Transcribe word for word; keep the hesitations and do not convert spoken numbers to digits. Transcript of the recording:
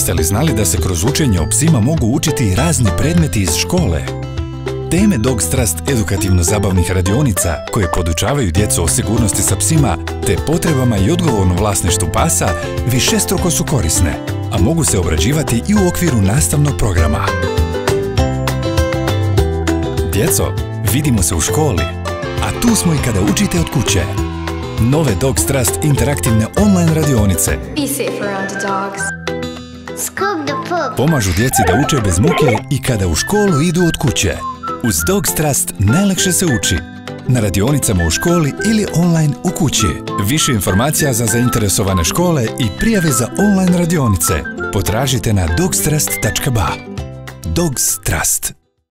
Jeste li znali da se kroz učenje o psima mogu učiti razni predmeti iz škole? Teme Dogs Trust edukativno-zabavnih radionica koje podučavaju djecu o sigurnosti sa psima te potrebama i odgovornom vlasništvu pasa višestruko su korisne, a mogu se obrađivati i u okviru nastavnog programa. Djeco, vidimo se u školi, a tu smo i kada učite od kuće. Nove Dogs Trust interaktivne online radionice Be safe around the dogs. Skog the pup. pomažu djeci da uče bez muke i kada u školu idu od kuće. Uz Dogs Trust najlakše se uči. Na radionicama u školi ili online u kući. Više informacija za zainteresovane škole i prijave za online radionice potražite na dogstrust tačka ba. Dogs Trust.